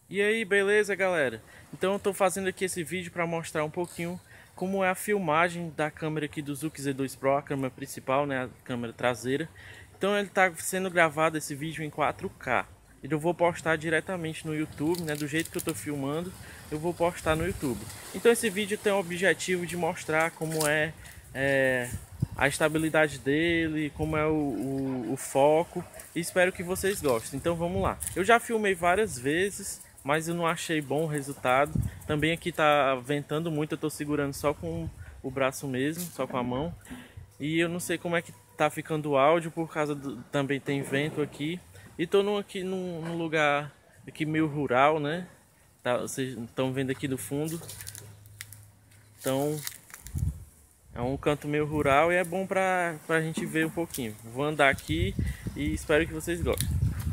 E aí, beleza, galera? Então eu tô fazendo aqui esse vídeo para mostrar um pouquinho como é a filmagem da câmera aqui do Zuki Z2 Pro, a câmera principal, né, a câmera traseira. Então ele tá sendo gravado esse vídeo em 4K. E eu vou postar diretamente no YouTube, né, do jeito que eu tô filmando, eu vou postar no YouTube. Então esse vídeo tem o objetivo de mostrar como é, a estabilidade dele, como é o foco, e espero que vocês gostem. Então vamos lá. Eu já filmei várias vezes, mas eu não achei bom o resultado. Também aqui tá ventando muito, eu tô segurando só com o braço mesmo, só com a mão. E eu não sei como é que tá ficando o áudio, por causa do, também tem vento aqui. E tô aqui num lugar aqui meio rural, né? Tá, vocês estão vendo aqui do fundo. Então é um canto meio rural e é bom pra gente ver um pouquinho. Vou andar aqui e espero que vocês gostem.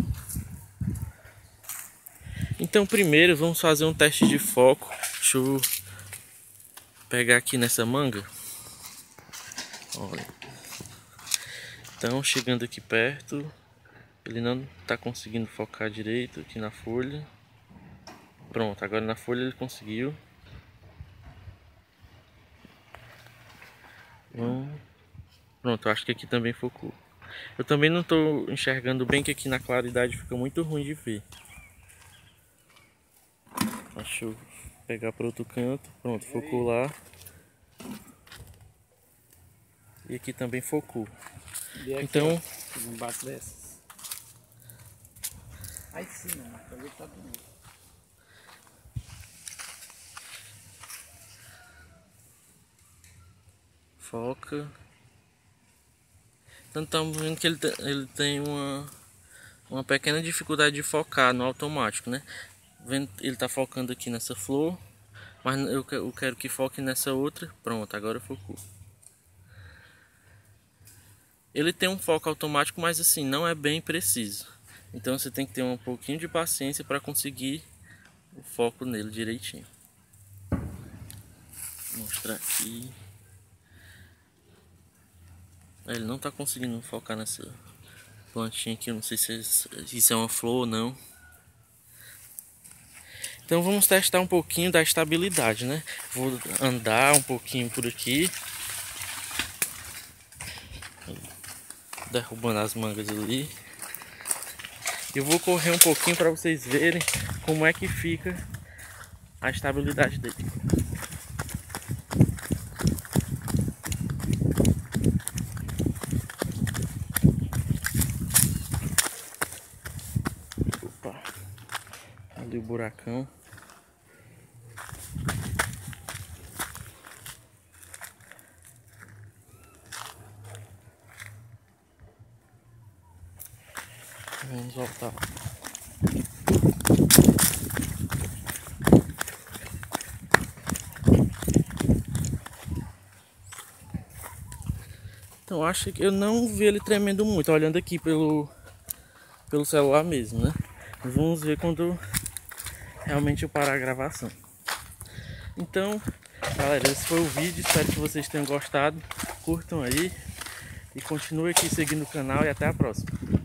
Então primeiro vamos fazer um teste de foco. Deixa eu pegar aqui nessa manga. Olha. Então chegando aqui perto, ele não está conseguindo focar direito aqui na folha. Pronto, agora na folha ele conseguiu. Pronto, eu acho que aqui também focou. Eu também não estou enxergando bem, que aqui na claridade fica muito ruim de ver. Deixa eu pegar para outro canto. Pronto, focou lá. E aqui também focou. E aqui, então, embaixo dessas. Aí sim, mano. Também tá bonito. foca. Então estamos vendo que ele tem uma pequena dificuldade de focar no automático, né? Ele está focando aqui nessa flor, mas eu quero que foque nessa outra. Pronto, agora focou. Ele tem um foco automático, mas assim, não é bem preciso. Então você tem que ter um pouquinho de paciência para conseguir o foco nele direitinho. Vou mostrar aqui. Ele não está conseguindo focar nessa plantinha aqui. Eu não sei se isso é uma flor ou não. Então vamos testar um pouquinho da estabilidade, né? Vou andar um pouquinho por aqui, derrubando as mangas ali. Eu vou correr um pouquinho para vocês verem como é que fica a estabilidade dele. Opa, ali o buracão. Vamos voltar. Então acho que eu não vi ele tremendo muito, olhando aqui pelo celular mesmo, né? Vamos ver quando realmente eu parar a gravação. Então, galera, esse foi o vídeo. Espero que vocês tenham gostado. Curtam aí e continuem aqui seguindo o canal e até a próxima.